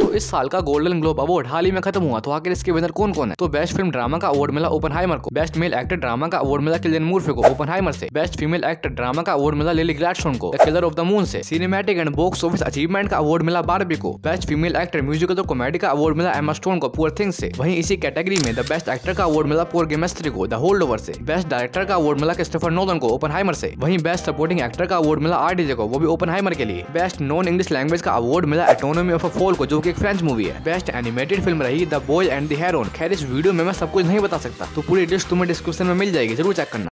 तो इस साल का गोल्डन ग्लोब अवार्ड हाल ही में खत्म हुआ, तो आखिर इसके विनर कौन कौन है? तो बेस्ट फिल्म ड्रामा का अवार्ड मिला ओपेनहाइमर को, बेस्ट मेल एक्टर ड्रामा का अवार्ड मिला किलियन मूर्फी को ओपेनहाइमर से, बेस्ट फीमेल एक्टर ड्रामा का अवार्ड मिला लिली ग्लैडस्टोन को the killer of the moon से, cinematic and box office achievement का अवार्ड मिला बार्बी को, बेस्ट फीमेल एक्टर म्यूजिकल और कॉमेडी का अवार्ड मिला एमा स्टोन को पुअर थिंग्स से। वहीं इसी कैटेगरी में द बेस्ट एक्टर का अवार्ड मिला पुअर गेमेस्ट्री को द होल्ड ओवर से, बेस्ट डायरेक्टर का अवार्ड मिला क्रिस्टोफर नोलन को ओपेनहाइमर से। वहीं बेस्ट सपोर्टिंग एक्टर का अवार्ड मिला आरडीजे को, वो भी ओपेनहाइमर के लिए। बेस्ट नॉन इंग्लिश लैंग्वेज का अवार्ड मिला एटोनॉमी ऑफ अ फॉल को, जो कि एक फ्रेंच मूवी है। बेस्ट एनिमेटेड फिल्म रही the boy and the heron. खैर इस वीडियो में मैं सब कुछ नहीं बता सकता, तो पूरी लिस्ट तुम्हें डिस्क्रिप्शन में मिल जाएगी, जरूर चेक करना।